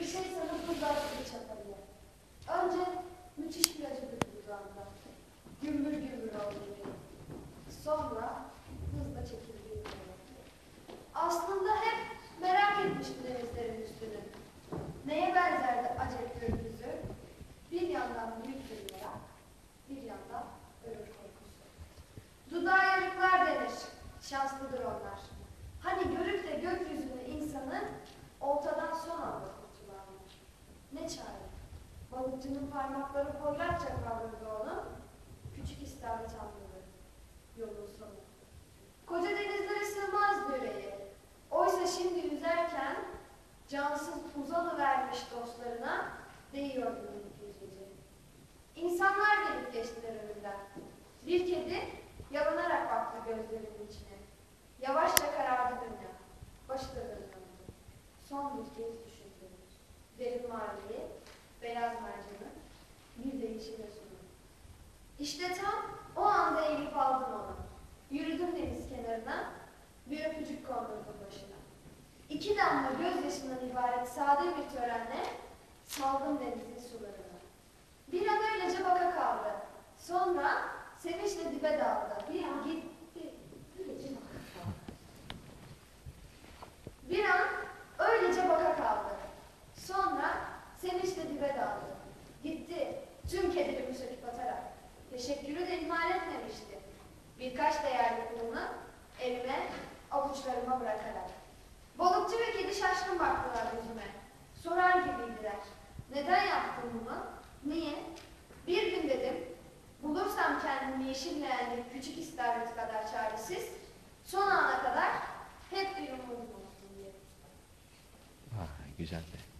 bir şey sanıp buzdağını çatabilir. Önce müthiş bir acıdır buzdağında. Gümbür gümbür oldu. Sonra hızla çekildiği. Aslında hep merak etmişti denizlerin üstünü. Neye benzerdi acep gökyüzü? Bir yandan büyük bir merak, bir yandan ölüm korkusu. Dudağı yarıklar denir, şanslıdır onlar. Hani görüp de gökyüzünü insanı oltadan son anda kurtulanlar. Ne çare? Balıkçının parmakları poyratça kaldırdı onu, küçük istavrit anladı. Yolun sonu. Koca denizlere sığmazdı yüreği. Oysa şimdi yüzerken cansız uzalıvermiş dostlarına değiyordu minik yüzgeci. İnsanlar gelip geçtiler önünden. Bir kedi yalanarak baktı gözlerinin içine. Yavaşça karardı dünya. Başı da döndü. Son bir kez düşündü. Derin maviyi, beyaz mercanı, bir de yeşil sunu. İşte tam o anda eğilip aldım onu. Yürüdüm deniz kenarına, bir öpücük kondurdum başına. 2 damla gözyaşından ibaret sade bir törenle saldım denizin sularına. Bir an öylece baka kaldı. Sonra sevinçle dibe daldı. Bir an gitti. Bir an öylece baka kaldı. Sonra sevinçle dibe daldı. Gitti. Tüm kederimi söküp atarak. Teşekkürü de ihmal etmemişti. Birkaç değerli pulunu elime, avuçlarıma bırakarak. Balıkçı ve kedi şaşkın baktılar yüzüme. Sorar gibiydiler. Neden yaptın bunu? Niye? Bir gün dedim, bulursam kendimi yeşilleyen bir küçük istavrit kadar çaresiz, son ana kadar hep bir umudum olsun diye. Güzel de.